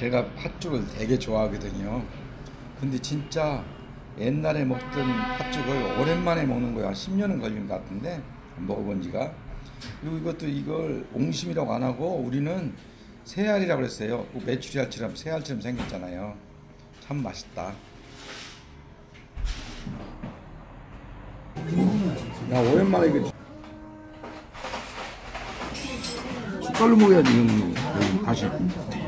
제가 팥죽을 되게 좋아하거든요. 근데 진짜 옛날에 먹던 팥죽을 오랜만에 먹는 거야. 10년은 걸린 것 같은데 먹어본 지가. 그리고 이것도 이걸 옹심이라고 안 하고 우리는 새알이라고 그랬어요. 그 메추리알처럼 새알처럼 생겼잖아요. 참 맛있다. 야, 오랜만에 이거 숟갈로 먹어야지 이거는 다시.